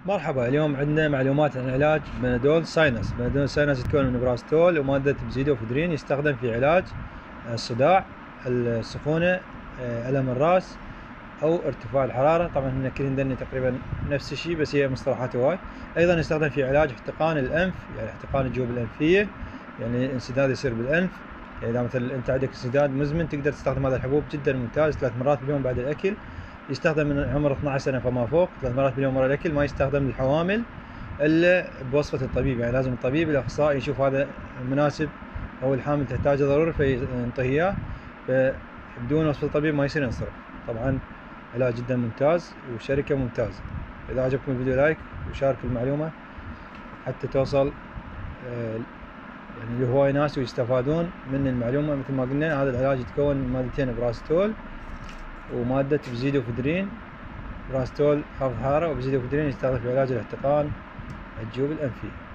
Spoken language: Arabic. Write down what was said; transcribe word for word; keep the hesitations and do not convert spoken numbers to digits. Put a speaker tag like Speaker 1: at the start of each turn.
Speaker 1: مرحبا. اليوم عندنا معلومات عن علاج بنادول ساينس. بنادول ساينس يتكون من براستول ومادة بزيدوفيدرين، يستخدم في علاج الصداع، السخونة، ألم الرأس أو ارتفاع الحرارة. طبعا هن كلهن دني تقريبا نفس الشيء بس هي مصطلحات هواي. أيضا يستخدم في علاج احتقان الأنف، يعني احتقان الجيوب الأنفية، يعني انسداد يصير بالأنف. يعني إذا مثلا أنت عندك انسداد مزمن تقدر تستخدم هذا الحبوب، جدا ممتاز، ثلاث مرات باليوم بعد الأكل. يستخدم من عمر اثني عشر سنة فما فوق، ثلاث مرات باليوم ورا الأكل. ما يستخدم للحوامل إلا بوصفة الطبيب، يعني لازم الطبيب الأخصائي يشوف هذا مناسب أو الحامل تحتاجه ضروري فينطيه إياه، فبدون وصفة الطبيب ما يصير ينصرف. طبعا علاج جدا ممتاز وشركة ممتازة. إذا عجبكم الفيديو لايك وشارك المعلومة حتى توصل يعني لهواي ناس ويستفادون من المعلومة. مثل ما قلنا هذا العلاج يتكون من مادتين، براستول ومادة بزيدوفيدرين. براستول خفض حرارة، وبزيدوفيدرين يستخدم في علاج الاحتقان الجيوب الأنفية.